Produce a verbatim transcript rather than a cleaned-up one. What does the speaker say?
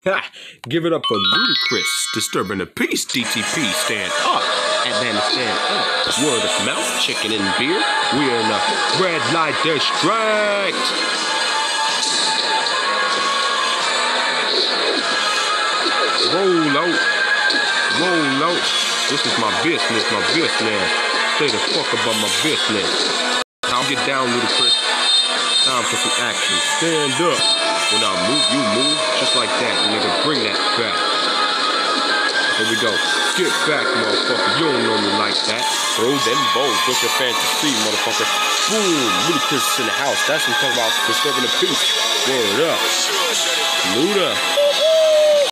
Ha! Give it up for Ludacris, disturbing the peace. D T P, stand up. Atlanta, stand up. Word of mouth, chicken and beer. We're in a red light district. Roll out, roll out. This is my business, my business. Say the fuck about my business. I'll get down, Ludacris. Time for some action. Stand up. When I move, you move. Just like that, nigga. Bring that back. Here we go. Get back, motherfucker. You don't know me like that. Throw them bows. What's your fantasy, motherfucker? Boom. Ludacris in the house. That's what I'm talking about. Disturbing the peace. Word up. Luda.